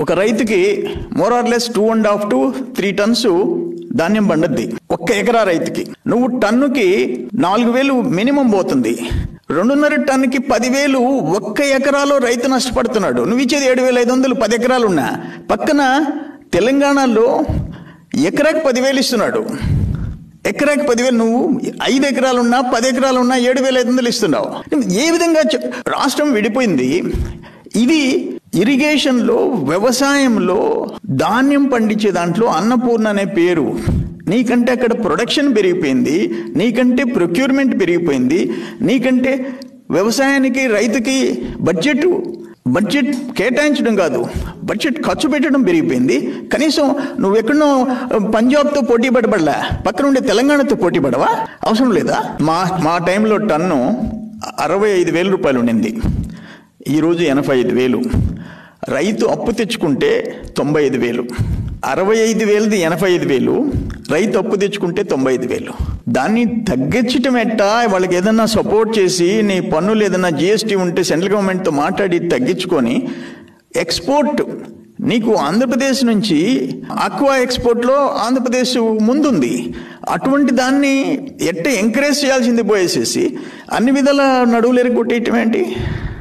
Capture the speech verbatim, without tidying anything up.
ఒక రైతుకి more or less two and half to three tons ధాన్యం పండుద్ది ఒక్క ఎకరా రైతుకి. నువ్వు టన్నుకి నాలుగు వేలు మినిమం పోతుంది. రెండున్నర టన్నుకి పదివేలు ఒక్క ఎకరాలో రైతు నష్టపడుతున్నాడు. నువ్వు ఇచ్చేది ఏడు వేల ఐదు వందలు పది ఎకరాలు ఉన్నా. పక్కన తెలంగాణలో ఎకరాకి పదివేలు ఇస్తున్నాడు. ఎకరాకి పదివేలు, నువ్వు ఐదు ఎకరాలున్నా పది ఎకరాలున్నా ఏడు వేల ఐదు వందలు ఇస్తున్నావు. ఏ విధంగా రాష్ట్రం విడిపోయింది? ఇది ఇరిగేషన్లో, వ్యవసాయంలో, ధాన్యం పండించే దాంట్లో అన్నపూర్ణ అనే పేరు. నీకంటే అక్కడ ప్రొడక్షన్ పెరిగిపోయింది, నీకంటే ప్రొక్యూర్మెంట్ పెరిగిపోయింది, నీకంటే వ్యవసాయానికి రైతుకి బడ్జెట్ బడ్జెట్ కేటాయించడం కాదు, బడ్జెట్ ఖర్చు పెట్టడం పెరిగిపోయింది. కనీసం నువ్వు ఎక్కడో పంజాబ్తో పోటీ పడబడలా, పక్కన ఉండే తెలంగాణతో పోటీ పడవా? అవసరం లేదా? మా మా టైంలో టన్ను అరవై ఐదు వేల రూపాయలు ఉండింది, ఈరోజు ఎనభై ఐదు వేలు. రైతు అప్పు తెచ్చుకుంటే తొంభై ఐదు వేలు. అరవై ఐదు వేలది ఎనభై ఐదు వేలు, రైతు అప్పు తెచ్చుకుంటే తొంభై ఐదు వేలు. దాన్ని తగ్గించటం ఎట్టా? వాళ్ళకి ఏదన్నా సపోర్ట్ చేసి, నీ పన్నులు ఏదన్నా జిఎస్టీ ఉంటే సెంట్రల్ గవర్నమెంట్తో మాట్లాడి తగ్గించుకొని ఎక్స్పోర్ట్. నీకు ఆంధ్రప్రదేశ్ నుంచి ఆక్వా ఎక్స్పోర్ట్లో ఆంధ్రప్రదేశ్ ముందుంది. అటువంటి దాన్ని ఎట్ట ఎంకరేజ్ చేయాల్సింది పోయేసేసి అన్ని విధాల నడువులు ఎరగొట్టేయటం ఏంటి?